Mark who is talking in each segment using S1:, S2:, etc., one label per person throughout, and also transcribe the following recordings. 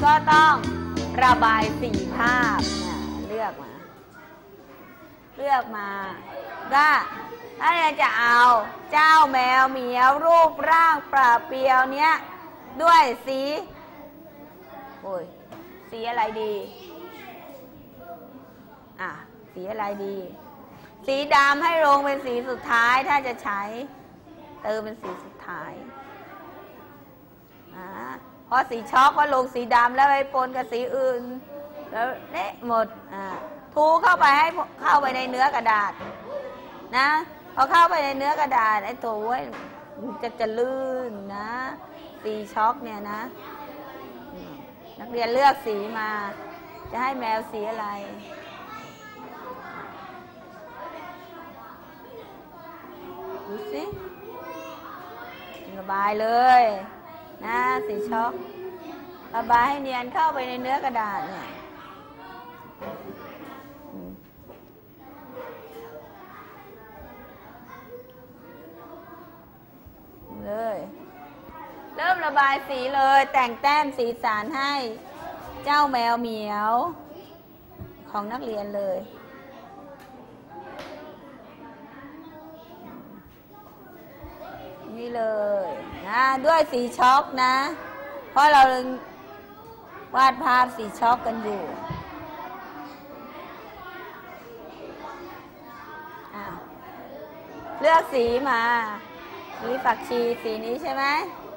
S1: ก็ต้องระบายสีภาพเลือกมาก็ถ้าจะเอาเจ้าแมวเหมียวรูปร่างปราเปรียวเนี้ยด้วยสีสีอะไรดีสีอะไรดีสีดำให้ลงเป็นสีสุดท้ายถ้าจะใช้เติมเป็นสีสุดท้ายเพราะสีช็อกก็ลงสีดำแล้วไปปนกับสีอื่นแล้วเละหมดทูเข้าไปให้เข้าไปในเนื้อกระดาษนะพอเข้าไปในเนื้อกระดาษไอ้ตัวจะลื่นนะสีช็อกเนี่ยนะนักเรียนเลือกสีมาจะให้แมวสีอะไรดูสิระบายเลยนะสีช็อกระบายให้เนียนเข้าไปในเนื้อกระดาษเนี่ยเลยเริ่มระบายสีเลยแต่งแต้มสีสันให้เจ้าแมวเหมียวของนักเรียนเลยนี่เลยนะด้วยสีช็อกนะเพราะเราวาดภาพสีช็อกกันอยู่เลือกสีมาสีฝักชีสีนี้ใช่ไหม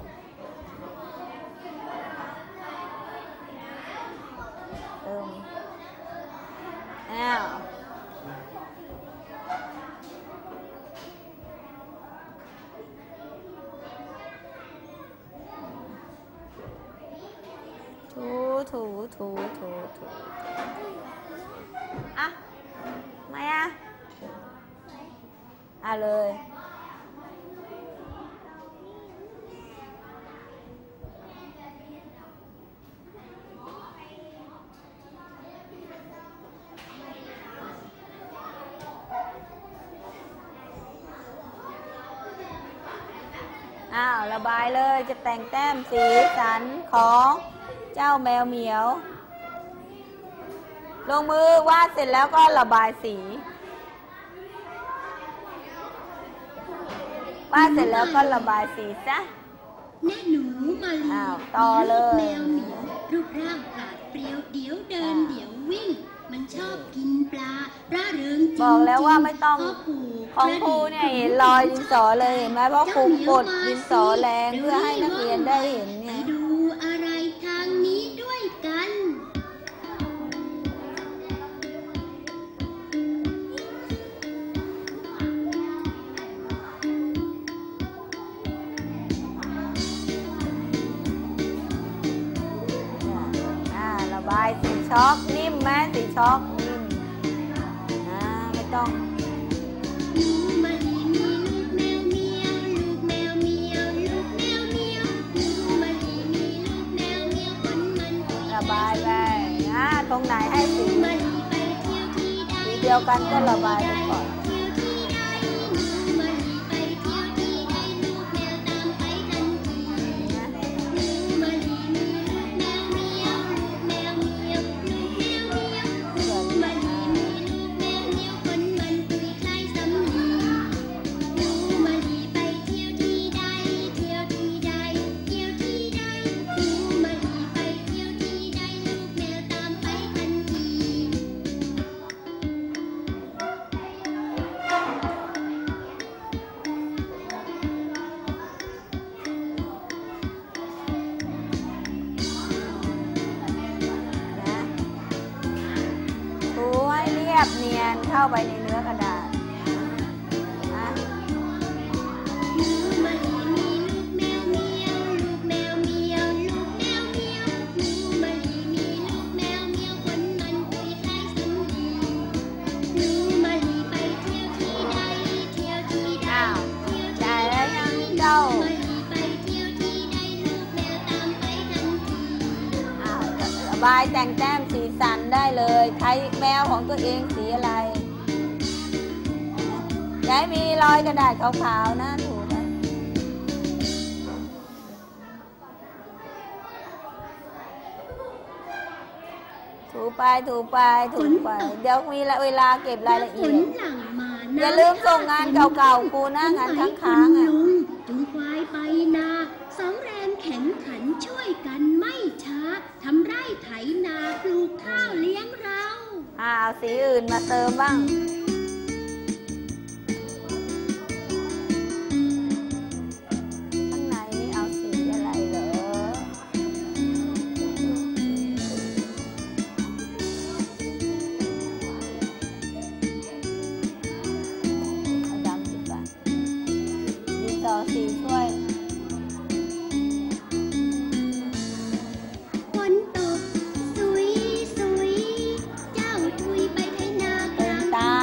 S1: ถูไม่เลยระบายเลยจะแต่งแต้มสีสันของเจ้าแมวเหมียวลงมือวาดเสร็จแล้วก็ระบายสีวาดเสร็จแล้วก็ระบายสีซะ
S2: แม่หนูมาลี
S1: ต่อเลย
S2: แมวเหมียวรูปร่างปราดเปรียวเดี๋ยวเดินเดี๋ยววิ่งมันชอบกินปลาร่าเริงจริง
S1: บอกแล้วว่าไม่ต้องของครูเนี่ยเห็นรอยดินสอเลยเห็นไหมเพราะครูกดดินสอแรงเพื่อให้นักเรียนได้เห็นเนี่ย
S2: ดูอะไรทางนี้ด้วยกัน
S1: ระบายสีช็อกนิ่มไหมสีช็อกนิ่มไม่ต้องระบายไปตรงไหนให้สีเดียวกันก็ระบายไปก่อนเนียนเข้าไปในเนื้อกระดาษจ่ายแล้วยังเจ้าระบายแต่งแต้มสีสันได้เลยใช้แมวของตัวเองสีอะไรอย่าให้มีรอยกระดาษขาวๆนะถูกไหมถูไปถูไปถูไปเดี๋ยวมีเวลาเก็บรายละเอียด
S2: หลังมา
S1: อย่าลืมส่งงานเก่าๆครูนะงานค้างๆอ่ะ
S2: จุงควายไปนาสองแรงแข็งขันช่วยกันไม่ช้าทำไร่ไถนาปลูกข้าวเลี้ยงเรา
S1: เอาสีอื่นมาเติมบ้างข้างในนี่เอาสีอะไรเหรอเอาดำดีกว่าดินสอสีช่วย
S2: ฝนตกสุยสุยเจ้าทุยไปไถนากลางตา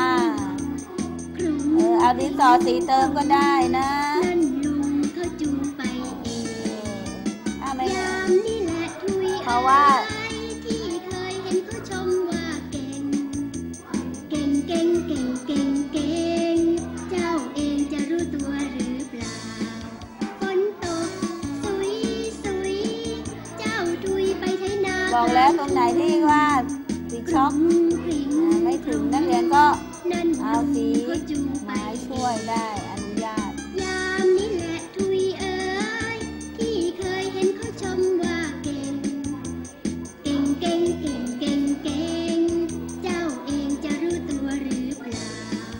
S1: เอาดินสอสีเติมก็ได้นะ
S2: นั่นลุงเขาจูงไปเองยามนี่แหละทุย
S1: เพราะว่า
S2: ที่เคยเห็นเขาชมว่าเก่งเก่งเก่งเก่งเก่งเก่งเจ้าเองจะรู้ตัวหรือเปล่าฝนตกสุยสุยเจ้าทุยไปไถนา
S1: บอกแล้วตรงไหนที่ว่าสีช็อกไม่ถึงนักเรียนก็เอาสีไม้ช่วยได้อนุญาต
S2: ยามนี้แหละทุยเอ๋ยที่เคยเห็นเขาชมว่าเก่งเก่งเก่งเก่งเก่งเก่งเจ้าเองจะรู้ตัวหรือเปล่า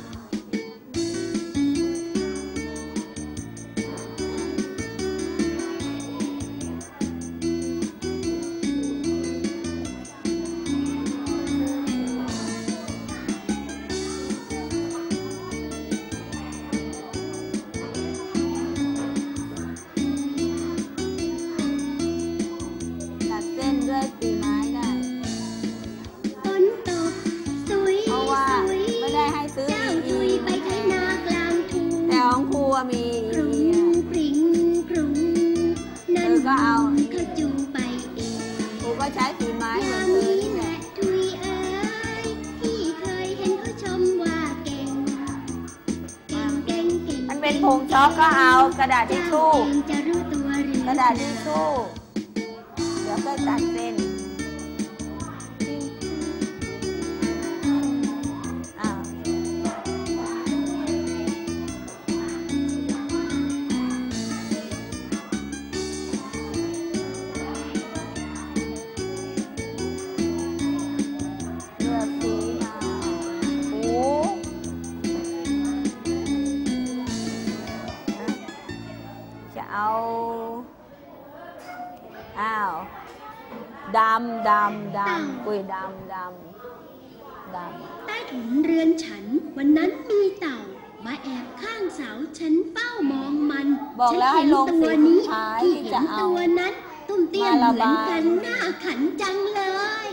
S1: ด้วยสีไม้ได้
S2: ฝนตกสุย
S1: เพราะว่าไม่ได้ให้ซื้อ
S2: อีไปไถนากลางทุ่ง
S1: แต่ของครูมี
S2: ปรุงปริงปรุงนั่น
S1: ก็เอา
S2: เขาจูงไปเอง
S1: ครูก็ใช้สีไม้เหมือนเธอนี่แหละ
S2: ทุยเอ๋ยที่เคยเห็นเขาชมว่าเก่งเก่งเก่งเก่ง
S1: มันเป็นผงช็อกก็เอากระดาษทิชชู่กระดาษทิชชู่เดี๋ยวก็ตัดเส้นเลือกสีมาโอ้จะเอาดำกุยดำ
S2: ใต้ถุนเรือนฉันวันนั้นมีเต่ามาแอบข้างเสาฉันเฝ้ามองมัน
S1: บอกแล้วให้ลงสีสุดท้ายที่จะเอา
S2: ตัวนั้นตุ้มเตี้ยมเหมือนกันหน้าขันจังเลย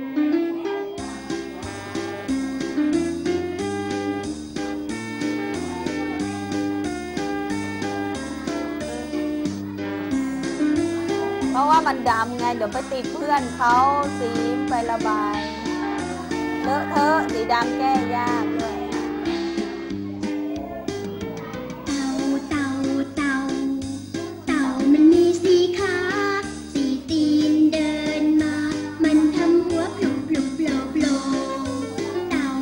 S1: เพราะว่ามันดำไงเดี๋ยวไปติดเพื่อนเขาสีไประบายเลอะเทอะสีดำแก้ยากด้วย
S2: เต่ามันมีสีขาสีตีนเดินมามันทำหัวพลุบพลุบโผล่โผล่เต่า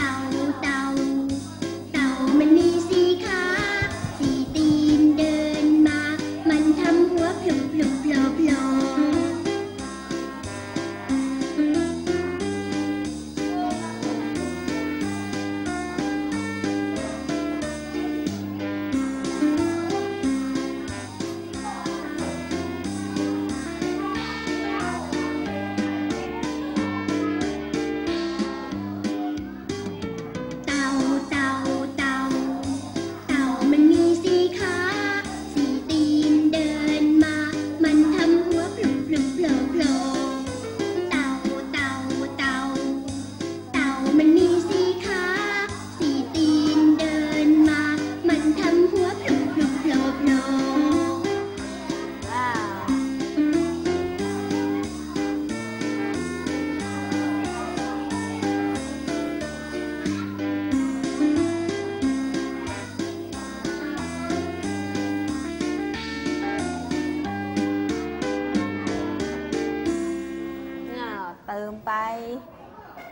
S2: มันมีสีขาสีตีนเดินมามันทำหัวพลุบพลุบโผล่โผล่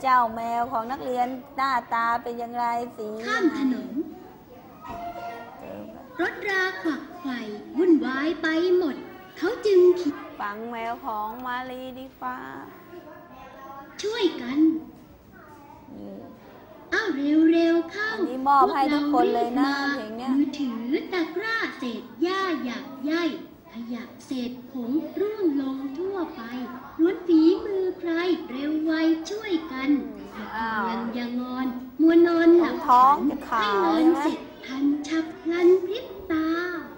S1: เจ้าแมวของนักเรียนหน้าตาเป็นอย่างไรสี
S2: ข้ามถนน รถราขวักไขว่วุ่นวายไปหมด เขาจึงคิด
S1: ฟังแมวของมาลีดีฟ้า
S2: ช่วยกัน
S1: นี่
S2: อ้าวเร็วๆเข้า
S1: อันนี้มอบให้ทุกคนเลยนะเพลงเนี้ย
S2: มือถือตะกร้าเศษหญ้าหยาบใยขยะเศษผงร่วงลงทั่วไปล้วนฝีมือใครเร็วไวช่วยกันอย่าเพียงอย่างอนมัวนอนหลับ
S1: ท้องจะ
S2: ให้
S1: ขาวน
S2: อน
S1: ใช่ไหม
S2: เสร็จทันฉับพลันพริบตา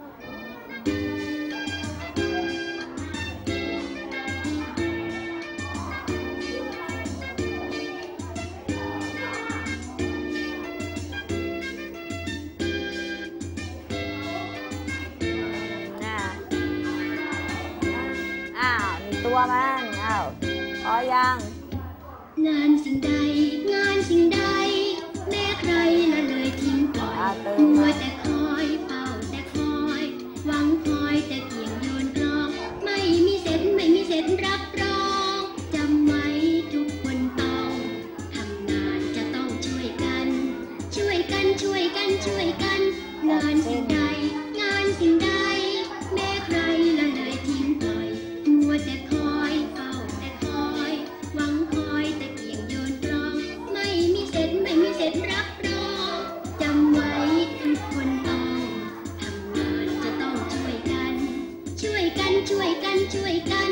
S1: น่ะอ้าวมีตัวมันอ้าวพอยัง
S2: งานสิ่งใด งานสิ่งใด แม้ใครละเลยทิ้งปล่อยมัวแต่คอยเฝ้าแต่คอยหวังคอยแต่เกี่ยงโยนกลองไม่มีเสร็จไม่มีเสร็จรับรองจำไว้ทุกคนต้องทำงานจะต้องช่วยกัน ช่วยกันช่วยกันช่วยกัน งานสิ่งใด งานสิ่งใด แม้ใครละเลยทิ้งปล่อยมัวแต่คอยเฝ้าแต่คอยหวังคอยแต่เกี่ยงโยนกลองไม่มีเสร็จไม่มีเสร็จรับรองจำไว้ทุกคนต้องทำงานจะต้องช่วยกัน ช่วยกันช่วยกันช่วยกัน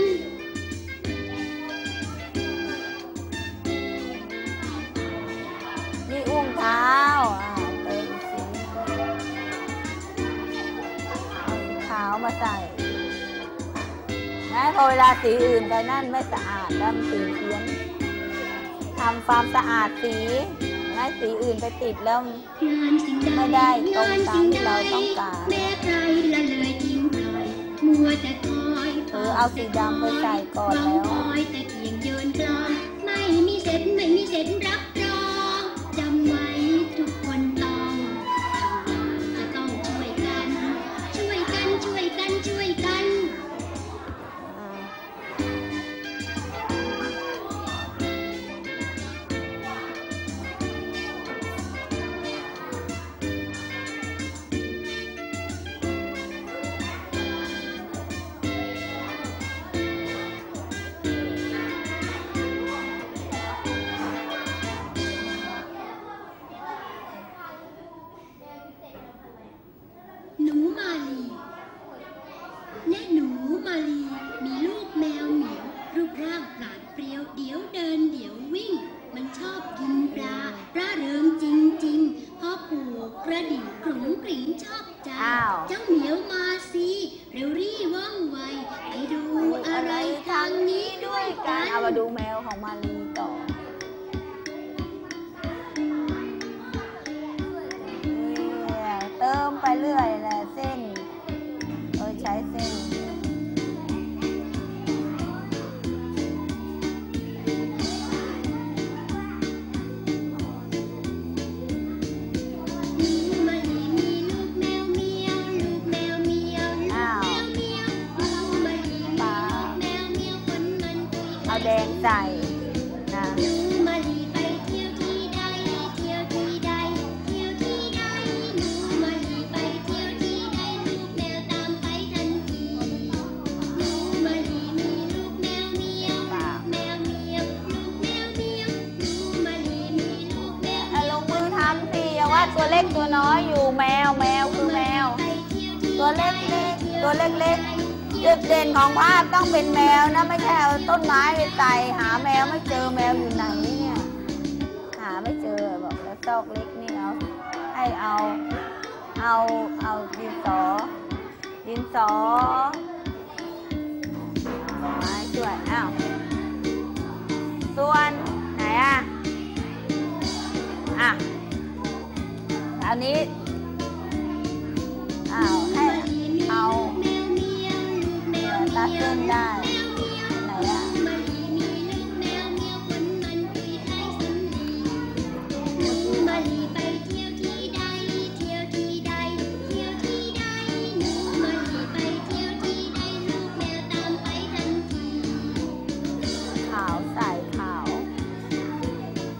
S1: นี่อุ้งเท้าเติมสีเอาสีขาวมาใส่นะพอเวลาสีอื่นไปนั่นไม่สะอาดดำสีเพี้ยนทำความสะอาดสีให้สีอื่นไปติดแล้ว
S2: งานสิ่งใด
S1: ไม่ได้ตรง
S2: งาน
S1: ตาม
S2: สิ่ง
S1: ที่
S2: ใด
S1: เราต้องการ
S2: แม้ใครละเลยทิ้งปล่อยมัวแต่คอย
S1: เอาสีดำไปใส่ก่อนแล้ว
S2: หวังคอยแต่เกี่ยงโยนกลองไม่มีเสร็จไม่มีเสร็จรับรองจำไว้ทุกคนต้องทำงานจะต้องช่วยกัน ช่วยกันช่วยกันช่วยกัน หนูมาลีแน่หนูมาลีมีลูกแมวเหมียวรูปร่างปราดเปรียวเดี๋ยวเดินเดี๋ยววิ่ง มันชอบกินปลาร่าเริงจริงๆพ่อปู่กระดิ่งกรุ๋งกริ่งชอบใจ
S1: อ้าว
S2: เจ้าเหมียวมาสิเร็วรี่ว่องไวไปดูอะไรทางนี้ด้วยกัน
S1: เอามาดูแมวของมาลีต่อเนี่ยเติมไปเรื่อยแหละเส้นใช้เส้น
S2: หนูมาลีมีลูกแมวเมียวลูกแมวเมียวลูกแมวเมียวหนูมาลีมีลูกแมวเมียวคนมันตุย
S1: เอาแดงใส่นะ
S2: หนูมาลีไปเที่ยวที่ใดเที่ยวที่ใดเที่ยวที่ใดหนูมาลีไปเที่ยวที่ใดลูกแมวตามไปทันทีหนูมาลีมีลูกแมวเมียวลูกแมวเมียวลูกแมวเมียวหนูมาลีมีลูกแมว
S1: เอาลงมือทำสิอย่าว่าตัวเล็กตัวน้อยอยู่แมวคือแมว ตัวเล็กๆตัวเล็กๆจุดเด่นของภาพต้องเป็นแมวนะไม่ใช่เอาต้นไม้ไปใส่หาแมวไม่เจอแมวอยู่ไหนเนี่ยหาไม่เจอบอกแล้วซอกเล็กนี่เอาให้เอาดินสอไม้ช่วยอ้าวส่วนไหนอันนี้ให้เอาตัดเส้นได้ไหน
S2: มาลีมีลูกแมวเมียวคนมันตุยให้สำลีหนูมาลีไปเที่ยวที่ใดเที่ยวที่ใดเที่ยวที่ใดหนูมาลีไปเที่ยวที่ใดลูกแมวตามไปทันที
S1: ขาวใส่ขาว
S2: ห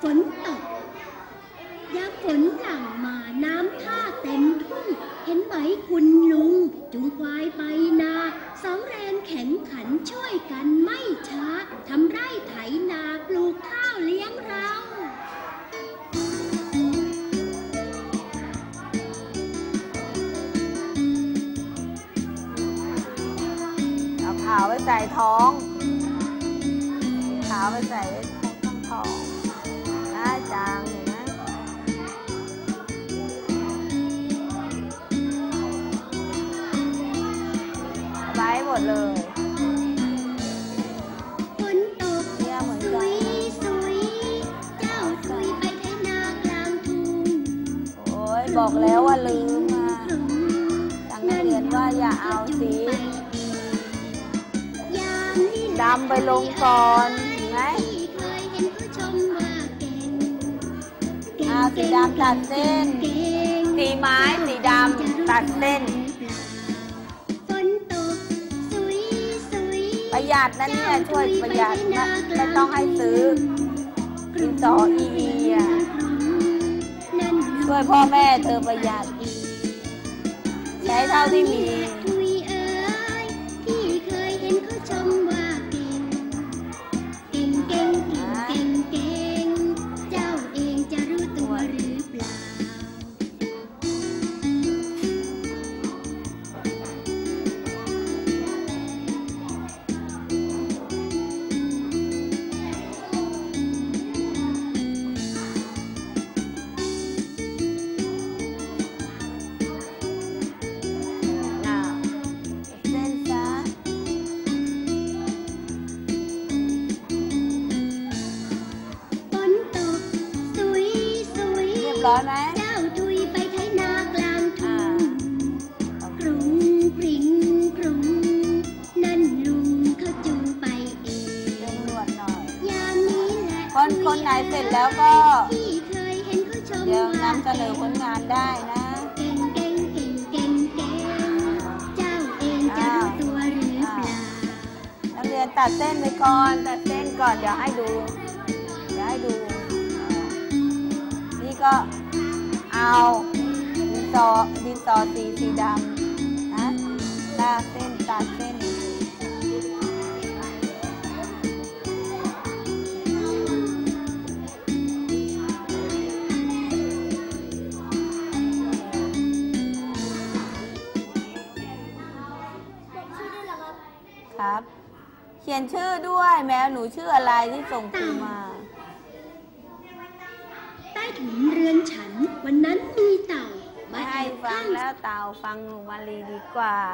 S2: ฝนตกยามฝนหลั่งมาน้ำท่าเต็มทุ่งเห็นไหมคุณลุงจูงควายไปนาสองแรงแข็งขันช่วยกันไม่ช้าทำไร่ไถนาปลูกข้าวเลี้ยงเรา
S1: เอาขาวไปใส่ท้องขาวไปใส่ท้องน่าจางเห็นไหมไว้หมดเลย
S2: ฝนตก
S1: เนี่ยเหมือน
S2: สุ
S1: กัน
S2: ยสุยเจ้าสุยไปไถนากลางทุ่ง
S1: โอ้ยบอกแล้วว่าลืมอ่ะสั่งนักเรียนว่าอย่าเอาสีดำไปลงก่อนเห็นไหมสีดำตัดเส้นสีไม้สีดำตัดเส้นประหยัดนะเนี่ยช่วยประหยัดนะไม่ต้องให้ซื้อดินสออีอ่ะช่วยพ่อแม่เธอประหยัดใช้เท่าที่มีร้อนไหม
S2: เจ้าทุยไปไถนากลางทุ่งกรุงกริ้งกรุงนั่นลุงเขาจูงไปเอง
S1: เป็นหนวดหน่อย
S2: ยามนี้แหละ
S1: คนไหนเสร็จแล้วก็เดี๋ยวนำเสนอผลงานได้นะ
S2: เก่งเก่งเก่งเก่งเก่งเจ้าเองจะรู้ตัวหรือเปล่า
S1: นักเรียนตัดเส้นไปก่อนตัดเส้นก่อนเดี๋ยวให้ดูนี่ก็เอาดินสอสีดำนะลากเส้นตัดเส้นครับเขียนชื่อด้วยแมวหนูชื่ออะไรที่ส่งครูมา
S2: ใต้ถุนเรือนฉันวันนั้นมีเต่า
S1: ไม่ให้ฟังแล้วเต่าฟังหนูมาลีดีกว่า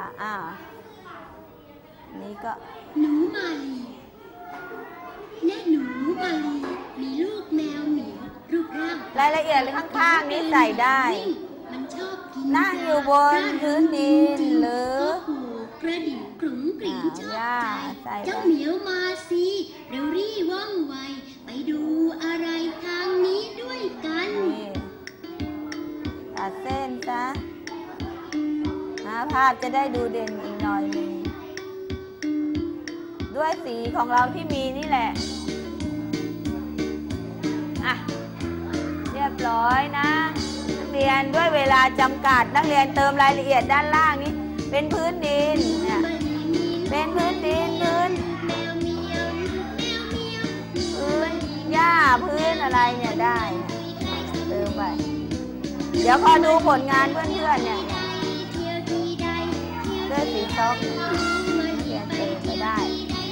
S1: นี่ก็
S2: หนูมาลีและหนูมาลีมีลูกแมวเหมียวรูปร่าง
S1: รายละเอียดข้างๆนี้ใส่ได้
S2: มันชอบกิน
S1: นั่งอยู่บนพื้นดินหรื
S2: อกระดิ่งกรุ๋งกริ่งชอบใจเจ้าเหมียวมาสิเร็วรี่ว่องไวไปดูอะไรทางนี้ด้วยกัน
S1: ตัดเส้นซะภาพจะได้ดูเด่นอีกหน่อยนึงด้วยสีของเราที่มีนี่แหละเรียบร้อยนะนักเรียนด้วยเวลาจำกัดนักเรียนเติมรายละเอียดด้านล่างนี้เป็นพื้นดินเนี่ยเป็นพื้นดินพื้นหญ้าพื้นอะไรเนี่ยได้เติมไปเดี๋ยวพอดูผลงานเพื่อนๆเนี่ยด้วยสีช็อกเขียนเติมไปได้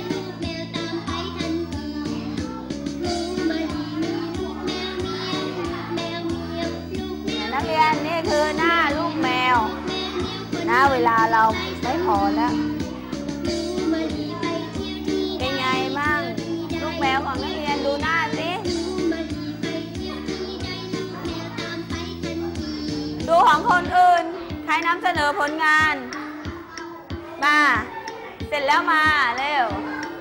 S1: นักเรียนนี่คือหน้าลูกแมวนะเวลาเราไม่พอแล้วเป็นไงมั่งลูกแมวของนักเรียนดูหน้าสิดูของคนอื่นใครนำเสนอผลงานมาเสร็จแล้วมาเร็ว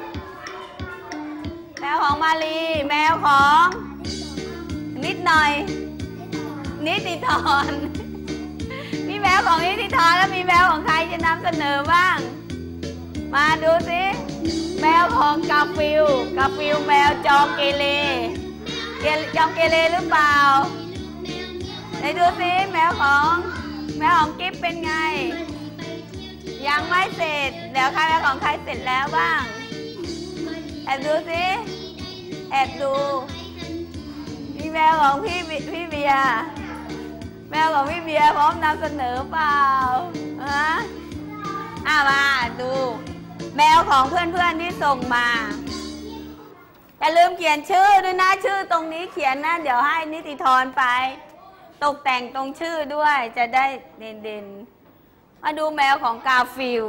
S1: แมวของมาลีแมวของนิดหน่อยนิติธรมีแมวของนิติธรแล้วมีแมวของใครจะนำเสนอบ้างมาดูสิแมวของกาฟิลแมวจอมเกเรยอมเกเรหรือเปล่าไหนดูสิแมวของกิ๊บเป็นไงยังไม่เสร็จเดี๋ยวใครแมวของใครเสร็จแล้วบ้างแอบดูสิแอบดูมีแมวของพี่เบียร์แมวของพี่เบียร์พร้อมนำเสนอเปล่าฮะมาดูแมวของเพื่อนๆที่ส่งมาอย่าลืมเขียนชื่อด้วยนะชื่อตรงนี้เขียนนะเดี๋ยวให้นิติธรไปตกแต่งตรงชื่อด้วยจะได้เด่นๆมาดูแมวของกาฟิล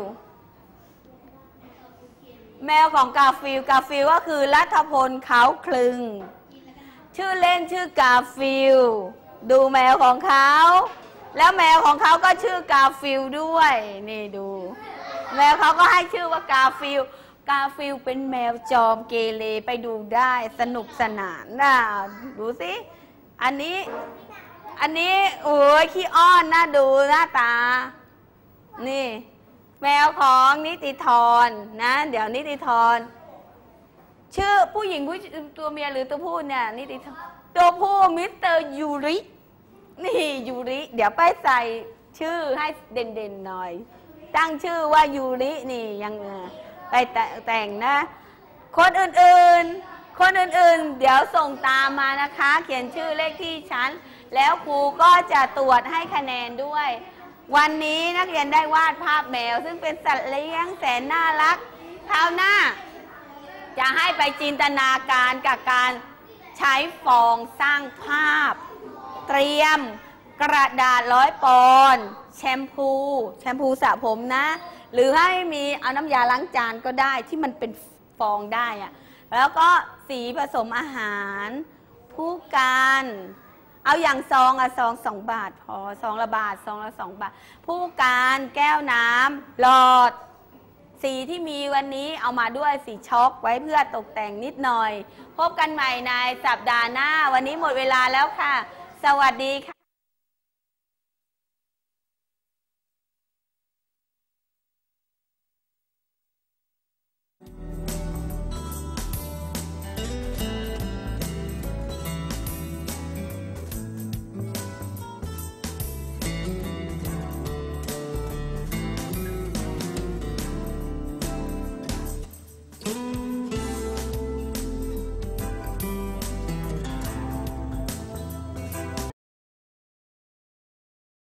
S1: แมวของกาฟิลก็คือรัฐพลเขาคลึงชื่อเล่นชื่อกาฟิลดูแมวของเขาแล้วแมวของเขาก็ชื่อกาฟิลด้วยนี่ดูแมวเขาก็ให้ชื่อว่ากาฟิลเป็นแมวจอมเกเรไปดูได้สนุกสนานนะดูสิอันนี้โอ้ยขี้อ้อนน่าดูหน้าตานี่แมวของนิติธรนะเดี๋ยวนิติธรชื่อผู้หญิงตัวเมียหรือตัวผู้เนี่ยนิติธรตัวผู้มิสเตอร์ยูรินี่ยูริเดี๋ยวไปใส่ชื่อให้เด่นๆหน่อยตั้งชื่อว่ายูรินี่ยังไปแต่งนะคนอื่นเดี๋ยวส่งตามมานะคะเขียนชื่อเลขที่ชั้นแล้วครูก็จะตรวจให้คะแนนด้วยวันนี้นักเรียนได้วาดภาพแมวซึ่งเป็นสัตว์เลี้ยงแสนน่ารักคราวหน้าจะให้ไปจินตนาการกับการใช้ฟองสร้างภาพเตรียมกระดาษ100 ปอนด์แชมพูสระผมนะหรือให้มีเอาน้ำยาล้างจานก็ได้ที่มันเป็นฟองได้อะแล้วก็สีผสมอาหารผู้การเอาอย่างซอง2 บาทพอซองละบาทซองละ2 บาทผู้การแก้วน้ำหลอดสีที่มีวันนี้เอามาด้วยสีช็อกไว้เพื่อตกแต่งนิดหน่อยพบกันใหม่ในสัปดาห์หน้าวันนี้หมดเวลาแล้วค่ะสวัสดีค่ะ